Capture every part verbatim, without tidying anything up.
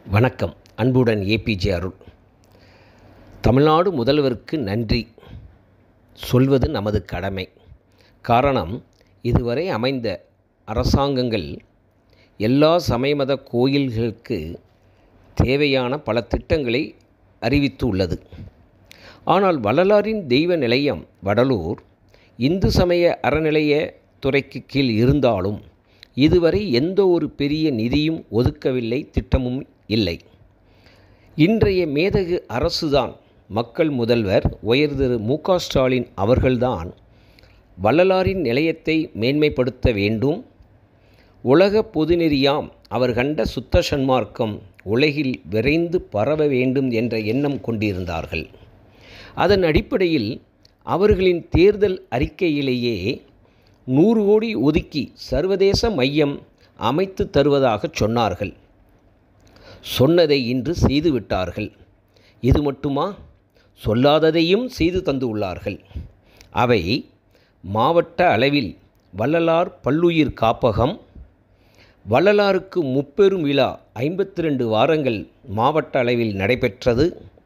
வணக்கம். அன்புடன் ஏபிஜே அருள். தமிழ்நாடு முதல்வருக்கு நன்றி சொல்வது நமது கடமை. காரணம், இதுவரை அமைந்த அரசாங்கங்கள் எல்லா சமயமத கோயில்களுக்கு தேவையான பல திட்டங்களை அறிவித்து உள்ளது. ஆனால் வள்ளலாரின் தெய்வ நிலையம் வடலூர் இந்து சமய அறநிலைய துறைக்கு கீழ் இருந்தாலும் இதுவரை எந்த ஒரு பெரிய நிதியும் ஒதுக்கவில்லை, திட்டமும் இல்லை. இன்றைய மேதகு அரசுதான், மக்கள் முதல்வர் உயர் திரு மு க ஸ்டாலின் அவர்கள்தான் வள்ளலாரின் நிலையத்தை மேன்மைப்படுத்த வேண்டும், உலக பொதுநெறியாம் அவர் கண்ட சுத்த சன்மார்க்கம் உலகில் விரைந்து பரவ வேண்டும் என்ற எண்ணம் கொண்டிருந்தார்கள். அதன் அடிப்படையில் அவர்களின் தேர்தல் அறிக்கையிலேயே நூறு கோடி ஒதுக்கி சர்வதேச மையம் அமைத்து தருவதாக சொன்னார்கள். சொன்னதை இன்று செய்துவிட்டார்கள். இது மட்டுமா, சொல்லாததையும் செய்து தந்து உள்ளார்கள். அவை மாவட்ட அளவில் வள்ளலார் பல்லுயிர் காப்பகம், வள்ளலாருக்கு முப்பெரும் விழா ஐம்பத்தி ரெண்டு வாரங்கள் மாவட்ட அளவில் நடைபெற்றது.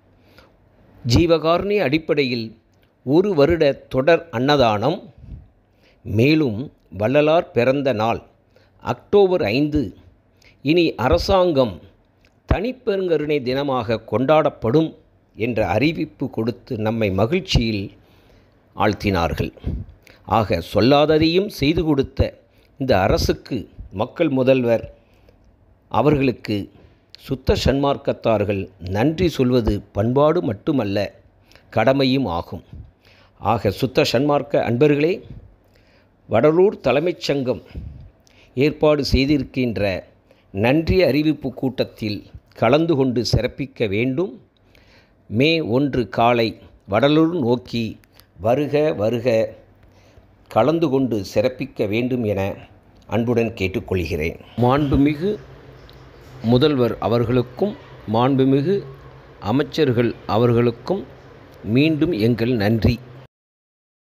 ஜீவகாருண்ய அடிப்படையில் ஒரு வருட தொடர் அன்னதானம். மேலும் வள்ளலார் பிறந்த நாள் அக்டோபர் ஐந்து இனி அரசாங்கம் தனிப்பெருங்கருணை தினமாக கொண்டாடப்படும் என்ற அறிவிப்பு கொடுத்து நம்மை மகிழ்ச்சியில் ஆழ்த்தினார்கள். ஆக சொல்லாததையும் செய்து கொடுத்த இந்த அரசுக்கு மக்கள் முதல்வர் அவர்களுக்கு சுத்த சன்மார்க்கத்தார்கள் நன்றி சொல்வது பண்பாடு மட்டுமல்ல, கடமையும் ஆகும். ஆக சுத்த சன்மார்க்க அன்பர்களே, வடலூர் தலைமைச் சங்கம் ஏற்பாடு செய்திருக்கின்ற நன்றி அறிவிப்பு கூட்டத்தில் கலந்து கொண்டு சிறப்பிக்க வேண்டும். மே ஒன்று காலை வடலூர் நோக்கி வருக வருக கலந்து கொண்டு சிறப்பிக்க வேண்டும் என அன்புடன் கேட்டுக்கொள்கிறேன். மாண்புமிகு முதல்வர் அவர்களுக்கும் மாண்புமிகு அமைச்சர்கள் அவர்களுக்கும் மீண்டும் எங்கள் நன்றி.